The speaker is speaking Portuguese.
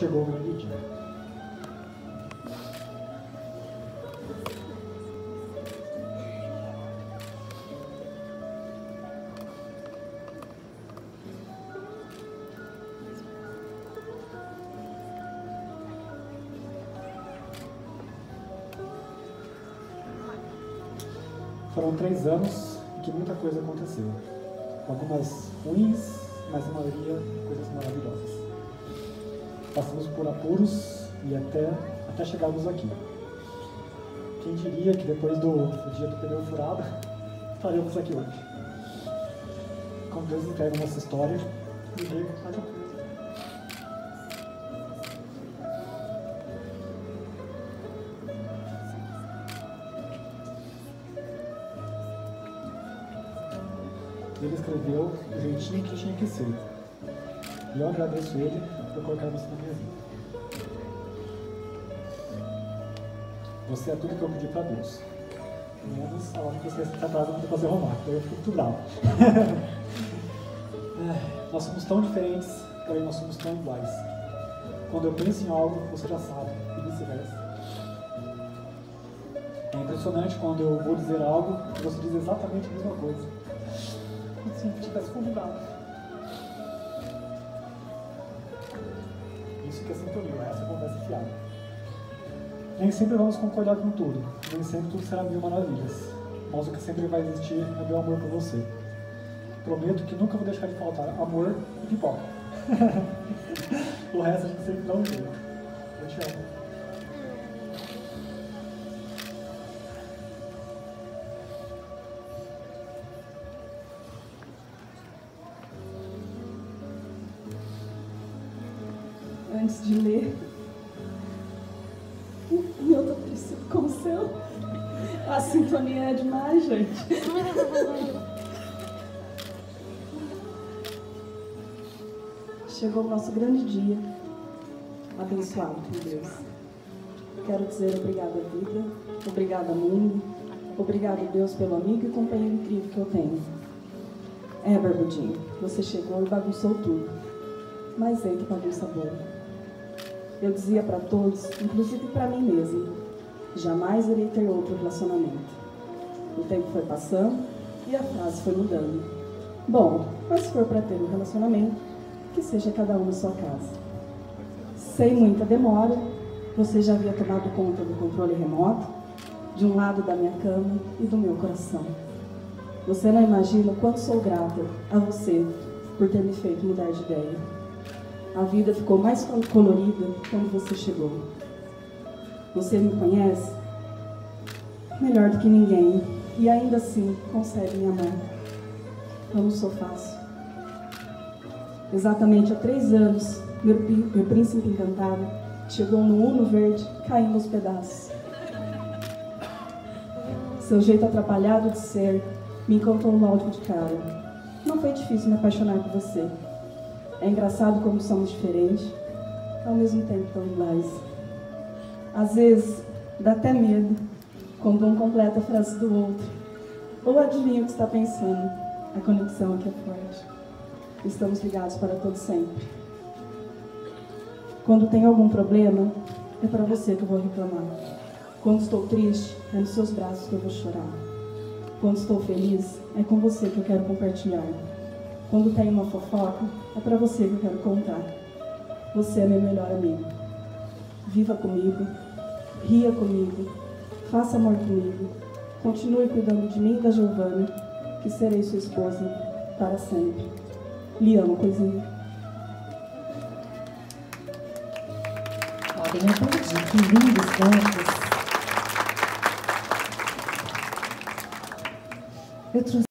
chegou o grande dia. Foram 3 anos em que muita coisa aconteceu. Algumas ruins, mas a maioria coisas maravilhosas. Passamos por apuros e até chegarmos aqui. Quem diria que depois do dia do pneu furado, estaremos aqui hoje. Como Deus entrega nossa história, e vê cada coisa. Ele escreveu do jeitinho que tinha que ser. E eu agradeço ele por colocar você na minha vida. Você é tudo que eu pedi para Deus. Menos a hora que você se atrasa para fazer romar, então eu fico muito bravo. Nós somos tão diferentes, porém nós somos tão iguais. Quando eu penso em algo, você já sabe, e vice-versa. É impressionante quando eu vou dizer algo e você diz exatamente a mesma coisa. Como se tivesse convidado. Isso que é sintonia, essa conversa fiada. Nem sempre vamos concordar com tudo, nem sempre tudo será mil maravilhas, mas o que sempre vai existir é meu amor por você. Prometo que nunca vou deixar de faltar amor e pipoca. O resto a gente sempre dá um jeito. Eu te amo. Antes de ler, meu tô parecido com o seu. A sintonia é demais, gente. Chegou o nosso grande dia, abençoado por Deus. Quero dizer obrigado à vida, obrigado ao mundo, obrigado a Deus pelo amigo e companheiro incrível que eu tenho. Barbudinho, você chegou e bagunçou tudo. Mas eita, bagunça boa. Eu dizia para todos, inclusive para mim mesma, jamais irei ter outro relacionamento. O tempo foi passando e a frase foi mudando. Bom, mas se for para ter um relacionamento, que seja cada um na sua casa. Sem muita demora, você já havia tomado conta do controle remoto, de um lado da minha cama e do meu coração. Você não imagina o quanto sou grata a você por ter me feito mudar de ideia. A vida ficou mais colorida quando você chegou. Você me conhece melhor do que ninguém e ainda assim consegue me amar. Eu não sou fácil. Exatamente há 3 anos, meu príncipe encantado chegou no Uno verde, caindo aos pedaços. Seu jeito atrapalhado de ser me encantou logo de cara. Não foi difícil me apaixonar por você. É engraçado como somos diferentes, ao mesmo tempo tão iguais. Às vezes, dá até medo quando um completa a frase do outro. Ou adivinha o que está pensando. A conexão aqui é forte. Estamos ligados para todo sempre. Quando tem algum problema, é para você que eu vou reclamar. Quando estou triste, é nos seus braços que eu vou chorar. Quando estou feliz, é com você que eu quero compartilhar. Quando tem uma fofoca, é para você que eu quero contar. Você é meu melhor amigo. Viva comigo, ria comigo, faça amor comigo. Continue cuidando de mim e da Giovana, que serei sua esposa para sempre. Lhe amo, coisinha. Podem aplaudir, que lindos versos. Eu trouxe